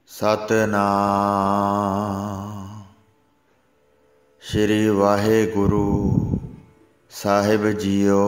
सतनाम श्री वाहेगुरु साहिब जीओ।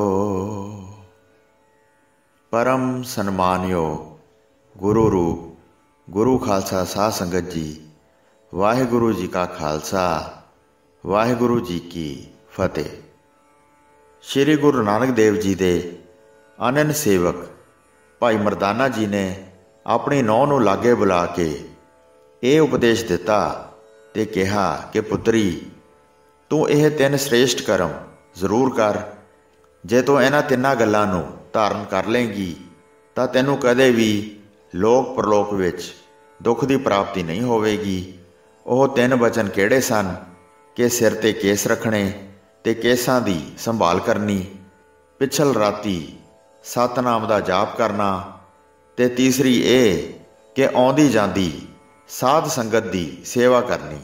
परम सन्मानियो गुरु रूप गुरु खालसा साध संगत जी, वाहेगुरु जी का खालसा वाहेगुरु जी की फतेह। श्री गुरु नानक देव जी दे अनन सेवक भाई मरदाना जी ने अपनी नौं नूं लागे बुला के ਇਹ ਉਪਦੇਸ਼ ਦਿੱਤਾ ਤੇ ਕਿਹਾ ਕਿ ਪੁੱਤਰੀ, ਤੂੰ ਇਹ 3 ਸ੍ਰੇਸ਼ਟ ਕਰਮ ਜ਼ਰੂਰ ਕਰ। ਜੇ ਤੂੰ ਇਹਨਾਂ 3 ਗੱਲਾਂ ਨੂੰ ਧਾਰਨ ਕਰ ਲੇਂਗੀ ਤਾਂ ਤੈਨੂੰ ਕਦੇ ਵੀ ਲੋਕ ਪਰਲੋਕ ਵਿੱਚ ਦੁੱਖ ਦੀ ਪ੍ਰਾਪਤੀ ਨਹੀਂ ਹੋਵੇਗੀ। ਉਹ 3 ਬਚਨ ਕਿਹੜੇ ਸਨ ਕਿ ਸਿਰ 'ਤੇ ਕੇਸ ਰੱਖਣੇ ਤੇ ਕੇਸਾਂ ਦੀ ਸੰਭਾਲ ਕਰਨੀ, ਪਿਛਲ ਰਾਤੀ ਸਤਨਾਮ ਦਾ ਜਾਪ ਕਰਨਾ ਤੇ ਤੀਸਰੀ ਇਹ ਕਿ ਆਉਂਦੀ ਜਾਂਦੀ ਸਾਧ ਸੰਗਤ ਦੀ ਸੇਵਾ ਕਰਨੀ।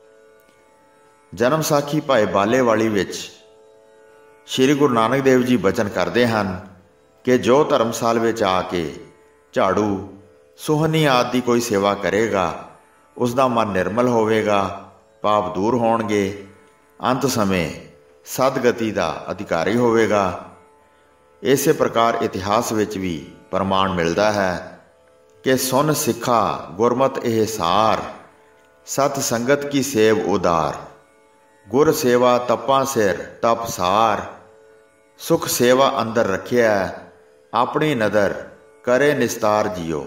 ਜਨਮ ਸਾਖੀ ਭਾਈ ਬਾਲੇਵਾਲੀ ਵਿੱਚ ਸ਼੍ਰੀ ਗੁਰੂ ਨਾਨਕ ਦੇਵ ਜੀ ਬਚਨ ਕਰਦੇ ਹਨ ਕਿ ਜੋ ਧਰਮਸਾਲ ਵਿੱਚ ਆ ਕੇ ਝਾੜੂ ਸੁਹਨੀ ਆਦਿ ਦੀ ਕੋਈ ਸੇਵਾ ਕਰੇਗਾ, ਉਸ ਦਾ ਮਨ ਨਿਰਮਲ ਹੋਵੇਗਾ, ਪਾਪ ਦੂਰ ਹੋਣਗੇ, ਅੰਤ ਸਮੇਂ ਸਦਗਤੀ ਦਾ ਅਧਿਕਾਰੀ ਹੋਵੇਗਾ। ਇਸੇ ਪ੍ਰਕਾਰ ਇਤਿਹਾਸ ਵਿੱਚ ਵੀ ਪ੍ਰਮਾਣ ਮਿਲਦਾ ਹੈ कि सुन सिखा गुरमत एह सार, सत संगत की सेव उदार, गुर सेवा तपा सिर तप सार, सुख सेवा अंदर रखिया अपनी नदर करे निस्तार जियो।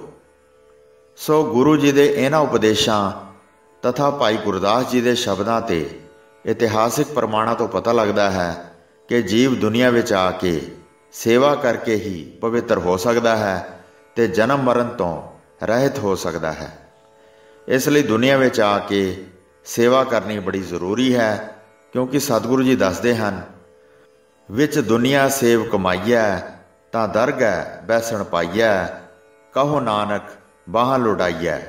सो गुरु जी दे इन्हां उपदेशां तथा भाई गुरदास जी दे शब्दां ते इतिहासिक प्रमाणां तो पता लगता है कि जीव दुनिया विच आके सेवा करके ही पवित्र हो सकता है ते जन्म मरण तो ਰਹਿਤ ਹੋ ਸਕਦਾ ਹੈ। ਇਸ ਲਈ ਦੁਨੀਆ ਵਿੱਚ ਆ ਕੇ ਸੇਵਾ ਕਰਨੀ ਬੜੀ ਜ਼ਰੂਰੀ ਹੈ, ਕਿਉਂਕਿ ਸਤਿਗੁਰੂ ਜੀ ਦੱਸਦੇ ਹਨ, ਵਿੱਚ ਦੁਨੀਆ ਸੇਵ ਕਮਾਈਐ ਤਾਂ ਦਰਗਹਿ ਬੈਸਣ ਪਾਈਐ, ਕਹੋ ਨਾਨਕ ਬਾਹਾਂ ਲੁਡਾਈਐ।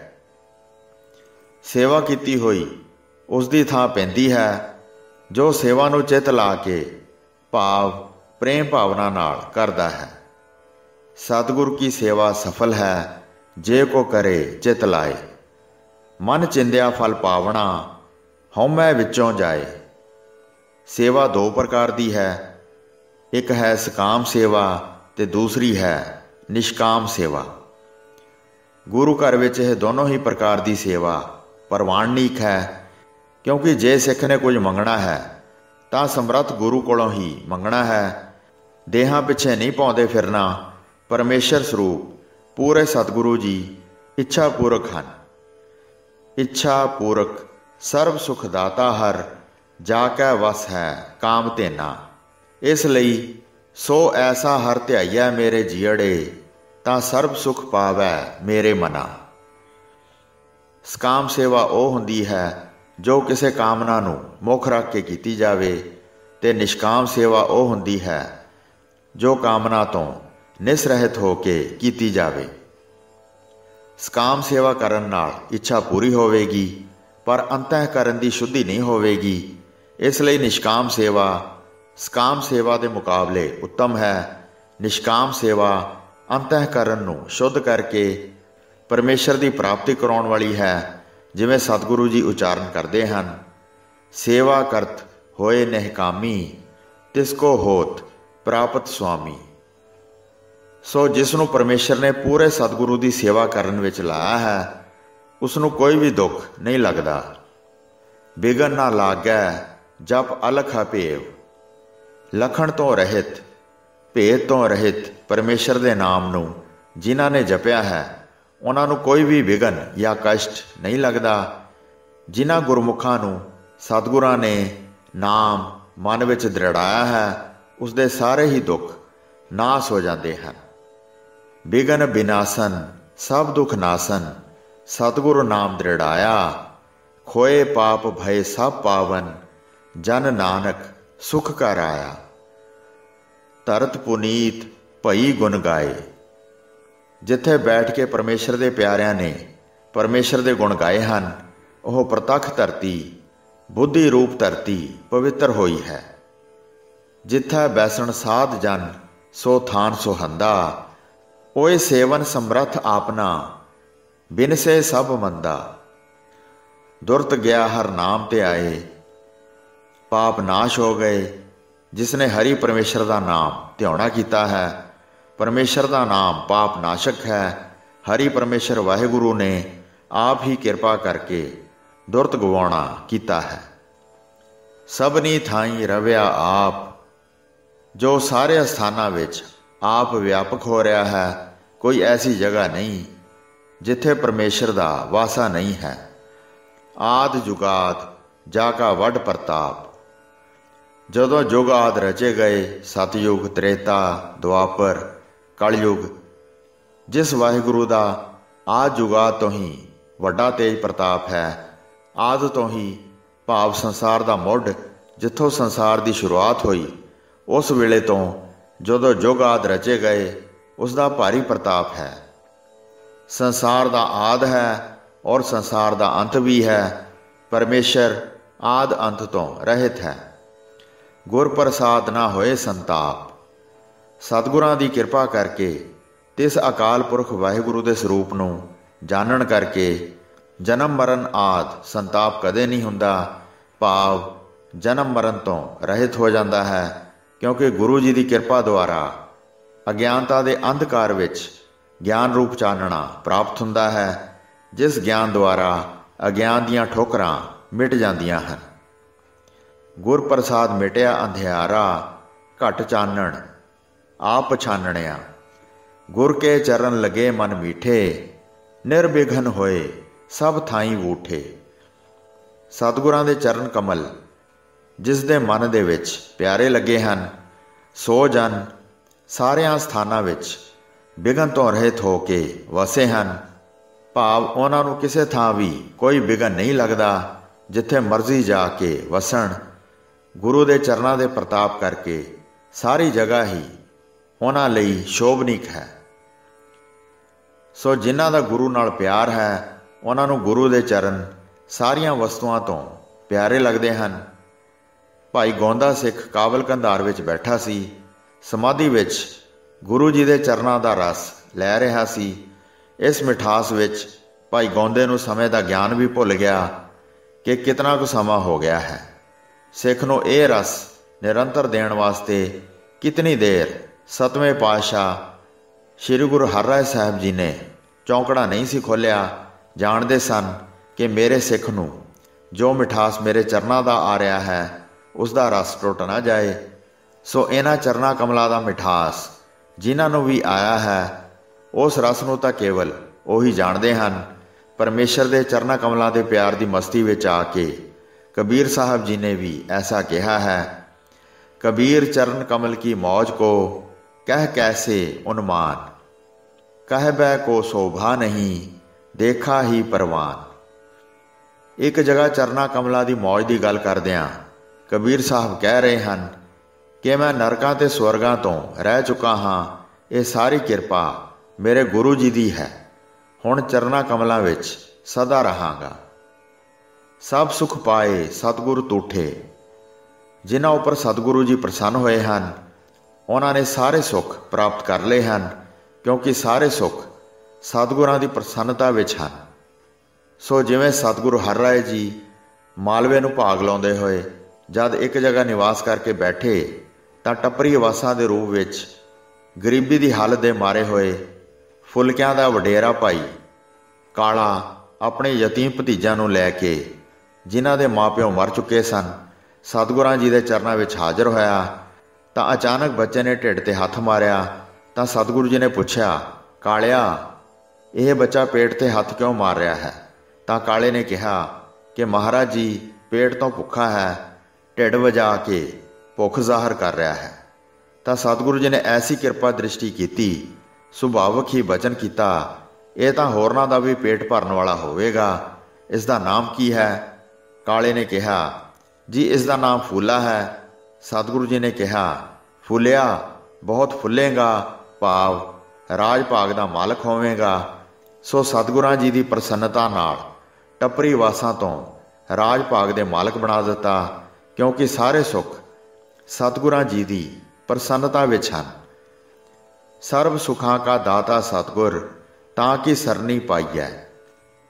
ਸੇਵਾ ਕੀਤੀ ਹੋਈ ਉਸ ਦੀ ਥਾਂ ਪੈਂਦੀ ਹੈ ਜੋ ਸੇਵਾ ਨੂੰ ਚਿੱਤ ਲਾ ਕੇ ਭਾਵ ਪ੍ਰੇਮ ਭਾਵਨਾ ਨਾਲ ਕਰਦਾ ਹੈ। ਸਤਿਗੁਰੂ ਕੀ ਸੇਵਾ ਸਫਲ ਹੈ जे को करे चित लाए, मन चिंदिया फल पावना हौमै विचों जाए। सेवा 2 प्रकार दी है, एक है सकाम सेवा ते दूसरी है निष्काम सेवा। गुरु घर विच यह दोनों ही प्रकार दी सेवा प्रवाननीक है, क्योंकि जे सिख ने कुछ मंगना है तां समर्थ गुरु कोलों ही मंगना है। देहां पिछे नहीं पाउंदे फिरना। परमेश्वर स्वरूप पूरे सतगुरु जी इच्छा पूरक हैं। इच्छा पूरक सर्व सुखदाता हर, जाकै वस है काम तेना। इसलिए सो ऐसा हर ध्याइया मेरे जीअड़े, तां सर्व सुख पावै मेरे मना। सकाम सेवा ਉਹ ਹੁੰਦੀ ਹੈ ਜੋ ਕਿਸੇ ਕਾਮਨਾ ਨੂੰ ਮੁੱਖ ਰੱਖ ਕੇ ਕੀਤੀ ਜਾਵੇ, ਤੇ ਨਿਸ਼ਕਾਮ ਸੇਵਾ ਉਹ ਹੁੰਦੀ ਹੈ ਜੋ ਕਾਮਨਾ ਤੋਂ ਨਿਸਰਹਿਤ ਹੋ ਕੇ ਕੀਤੀ ਜਾਵੇ। ਸਕਾਮ ਸੇਵਾ ਕਰਨ ਨਾਲ ਇੱਛਾ ਪੂਰੀ ਹੋਵੇਗੀ, ਪਰ ਅੰਤःਕਰਨ ਦੀ ਸ਼ੁੱਧੀ ਨਹੀਂ ਹੋਵੇਗੀ। ਇਸ ਲਈ ਨਿਸ਼ਕਾਮ ਸੇਵਾ ਸਕਾਮ ਸੇਵਾ ਦੇ ਮੁਕਾਬਲੇ ਉੱਤਮ ਹੈ। ਨਿਸ਼ਕਾਮ ਸੇਵਾ ਅੰਤःਕਰਨ ਨੂੰ ਸ਼ੁੱਧ ਕਰਕੇ ਪਰਮੇਸ਼ਰ ਦੀ ਪ੍ਰਾਪਤੀ ਕਰਾਉਣ ਵਾਲੀ ਹੈ। ਜਿਵੇਂ ਸਤਿਗੁਰੂ ਜੀ ਉਚਾਰਨ ਕਰਦੇ ਹਨ, ਸੇਵਾ ਕਰਤ ਹੋਏ ਨਿਹਕਾਮੀ, ਤਿਸ ਕੋ ਹੋਤ ਪ੍ਰਾਪਤ ਸੁਆਮੀ। ਸੋ ਜਿਸ ਨੂੰ ਪਰਮੇਸ਼ਰ ਨੇ ਪੂਰੇ ਸਤਿਗੁਰੂ ਦੀ ਸੇਵਾ ਕਰਨ ਵਿੱਚ ਲਾਇਆ ਹੈ, ਉਸ ਨੂੰ ਕੋਈ ਵੀ ਦੁੱਖ ਨਹੀਂ ਲੱਗਦਾ। ਬਿਗਨ ਨਾ ਲਾਗੈ ਜਪ ਅਲਖ ਭੇਵ, ਲਖਣ ਤੋਂ ਰਹਿਤ ਭੇਦ ਤੋਂ ਰਹਿਤ ਪਰਮੇਸ਼ਰ ਦੇ ਨਾਮ ਨੂੰ ਜਿਨ੍ਹਾਂ ਨੇ ਜਪਿਆ ਹੈ, ਉਹਨਾਂ ਨੂੰ ਕੋਈ ਵੀ ਵਿਘਨ ਜਾਂ ਕਸ਼ਟ ਨਹੀਂ ਲੱਗਦਾ। ਜਿਨ੍ਹਾਂ ਗੁਰਮੁਖਾਂ ਨੂੰ ਸਤਿਗੁਰਾਂ ਨੇ ਨਾਮ ਮਨ ਵਿੱਚ ਦ੍ਰਿੜਾਇਆ ਹੈ, ਉਸ ਦੇ ਸਾਰੇ ਹੀ ਦੁੱਖ ਨਾਸ ਹੋ ਜਾਂਦੇ ਹਨ। ਬਿਗਨ ਬਿਨਾਸਨ ਸਭ ਦੁਖ ਨਾਸਨ, ਸਤਿਗੁਰੂ ਨਾਮ ਦ੍ਰਿੜਾਇਆ, ਖੋਏ ਪਾਪ ਭਏ ਸਭ ਪਾਵਨ, ਜਨ ਨਾਨਕ ਸੁਖ ਕਰ ਆਇਆ। ਧਰਤ ਪੁਨੀਤ ਭਈ ਗੁਣ ਗਾਏ। ਜਿੱਥੇ ਬੈਠ ਕੇ ਪਰਮੇਸ਼ਰ ਦੇ ਪਿਆਰਿਆਂ ਨੇ ਪਰਮੇਸ਼ਰ ਦੇ ਗੁਣ ਗਾਏ ਹਨ, ਉਹ ਪ੍ਰਤੱਖ ਧਰਤੀ ਬੁੱਧੀ ਰੂਪ ਧਰਤੀ ਪਵਿੱਤਰ ਹੋਈ ਹੈ। ਜਿੱਥੈ ਬੈਸਣ ਸਾਧ ਜਨ ਸੋ ਥਾਨ ਸੁਹੰਦਾ, ओए सेवन समर्थ आपना, बिन से सब मंदा। दुरत गया हर नाम ते आए, पाप नाश हो गए। जिसने हरि परमेश्वर का नाम ध्याना किया है, परमेश्वर का नाम पाप नाशक है। हरि परमेश्वर वाहिगुरु ने आप ही किरपा करके दुरत गवाउणा कीता है। सबनी थाई रविया आप, जो सारे स्थानां विच आप व्यापक हो रहा है। कोई ऐसी जगह नहीं जिथे परमेश्वर का वासा नहीं है। आद जुगाद जाका वड प्रताप। जदों जुग आद रचे गए, सतयुग त्रेता द्वापर कलयुग, जिस वाहिगुरु का आद जुगाद तो ही वड्डा तेज प्रताप है। आद तो ही भाव संसार का मुढ़, जिथों संसार की शुरुआत हुई, उस वेले तो जदों जुग आद रचे गए, उसका भारी प्रताप है। संसार का आद है और संसार का अंत भी है। परमेश्वर आद अंत तो रहित है। गुर प्रसाद ना होए संताप। सतगुरां की किरपा करके तिस अकाल पुरख वाहिगुरु के स्वरूप नूं जानन करके जन्म मरण आद संताप कदे नहीं हुंदा। भाव जन्म मरण तो रहित हो जाता है, क्योंकि गुरु जी की किरपा द्वारा अज्ञानता के अंधकार विच ज्ञान रूप चानना प्राप्त हुंदा है, जिस ज्ञान द्वारा अज्ञान दीआं ठोकरां मिट जांदियां हन। गुर प्रसाद मिटिया अंधियारा, घट चानण आप पछानणिया। गुर के चरण लगे मन मीठे, निर्विघन होए सब थाई वूठे। सतगुरां दे चरण कमल जिस दे मन दे विच प्यारे लगे हन, सो जन सारियां स्थानां विच विघन तो रहित हो के वसे हन। भाव उन्हां नूं किसे थां भी कोई विघन नहीं लगदा। जिथे मर्जी जाके वसन, गुरु के चरणों के प्रताप करके सारी जगह ही उन्हां लई शोभनीक है। सो जिन्हां दा गुरु नाल प्यार है, उन्हां नूं गुरु के चरण सारियां वस्तुआं तो प्यारे लगते हैं। भाई गौंदा सिख काबल कंधार विच बैठा सी, समाधि विच गुरु जी के चरणों का रस लै रहा सी। इस मिठास विच भाई गौंदे नूं समय का ज्ञान भी भुल गया कि कितना कुछ समा हो गया है। सिख नूं यह रस निरंतर देण वास्ते कितनी देर सतवें पातशाह श्री गुरु हरराय साहब जी ने चौंकड़ा नहीं सी खोलिया। जानते सन कि मेरे सिख नूं जो मिठास मेरे चरणों का आ रहा है, उसका रस टुट ना जाए। सो इन्हां चरना कमलों का मिठास जिन्हां नूं भी आया है, उस रस नूं तां केवल ਉਹੀ जानते हैं। परमेश्वर के चरना कमलों के प्यार की मस्ती विच आके कबीर साहब जी ने भी ऐसा कहा है। कबीर चरण कमल की मौज को कह कैसे उन्मान, कह बै को शोभा नहीं देखा ही परवान। एक जगह चरना कमलों की मौज की गल करदिआं कबीर साहब कह रहे हैं कि मैं नरकां ते स्वर्गां तो रह चुका हाँ, ये सारी किरपा मेरे गुरु जी की है। हुण चरना कमलों विच सदा रहांगा। सब सुख पाए सतगुरु तूठे। जिन्हां उपर सतगुरु जी प्रसन्न हुए हैं, उन्होंने सारे सुख प्राप्त कर लए हैं, क्योंकि सारे सुख सतगुरां की प्रसन्नता विच हैं। सो जिवें सतगुरु हरराय जी मालवे नूं भाग लाउंदे होए जद एक जगह निवास करके बैठे, तां टपरी वासां दे रूप विच गरीबी की हालत दे मारे होए फुलकियां दा वडेरा भाई काला अपने यतीम भतीजा नूं लैके, जिन्हां दे माँ प्यो मर चुके सन, सतगुरां जी के चरणों में हाजिर होया। तां अचानक बच्चे ने ढिड ते हथ मारिया। तां सतगुरु जी ने पूछा, कालिया यह बच्चा पेट ते हथ क्यों मार रहा है? तां काले ने कहा कि महाराज जी पेट तो भुखा है, ढिड वजा के भुख जाहिर कर रहा है। तां सतगुरु जी ने ऐसी किरपा दृष्टि की, सुभावक ही बचन किया, यह तां होरनां दा भी पेट भरन वाला होवेगा, इसका नाम की है? काले ने कहा, जी इसका नाम फूला है। सतगुरु जी ने कहा, फूलिया बहुत फुलेगा, भाव राज भाग का मालक होवेगा। सो सतगुरां जी की प्रसन्नता नाल टपरी वासां तो राज भाग के मालक बना दिता, क्योंकि सारे सुख सतगुरां जी की प्रसन्नता विच हैं। सर्व सुखां का दाता सतगुर तां की सरनी पाई है,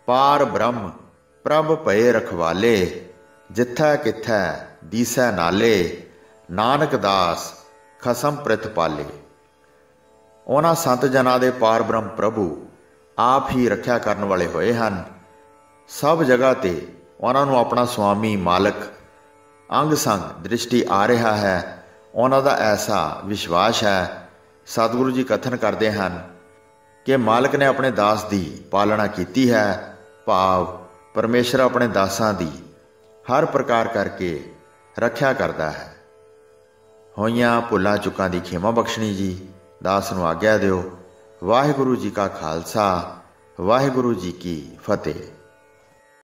पार ब्रह्म प्रभ भये रखवाले, जिथै किथै दीसै नाले, नानक दास खसम प्रिथ पाले। ਉਹਨਾਂ ਸੰਤ ਜਨਾਂ ਦੇ ਪਾਰ ਬ੍ਰਹਮ ਪ੍ਰਭੂ ਆਪ ਹੀ ਰੱਖਿਆ ਕਰਨ ਵਾਲੇ ਹੋਏ ਹਨ। ਸਭ ਜਗ੍ਹਾ 'ਤੇ ਉਹਨਾਂ ਨੂੰ ਆਪਣਾ ਸੁਆਮੀ ਮਾਲਕ ਅੰਗ ਸੰਗ ਦ੍ਰਿਸ਼ਟੀ ਆ ਰਿਹਾ ਹੈ। ਉਹਨਾਂ ਦਾ ਐਸਾ ਵਿਸ਼ਵਾਸ ਹੈ। ਸਤਿਗੁਰੂ ਜੀ ਕਥਨ ਕਰਦੇ ਹਨ ਕਿ ਮਾਲਕ ਨੇ ਆਪਣੇ ਦਾਸ ਦੀ ਪਾਲਣਾ ਕੀਤੀ ਹੈ, ਭਾਵ ਪਰਮੇਸ਼ਰ ਆਪਣੇ ਦਾਸਾਂ ਦੀ ਹਰ ਪ੍ਰਕਾਰ ਕਰਕੇ ਰੱਖਿਆ ਕਰਦਾ ਹੈ। ਹੋਈਆਂ ਭੁੱਲਾਂ ਚੁੱਕਾਂ ਦੀ ਖੇਮਾ ਬਖਸ਼ਣੀ ਜੀ। ਦਾਸ ਨੂੰ ਆਗਿਆ ਦਿਓ। ਵਾਹਿਗੁਰੂ ਜੀ ਕਾ ਖਾਲਸਾ, ਵਾਹਿਗੁਰੂ ਜੀ ਕੀ ਫਤਿਹ।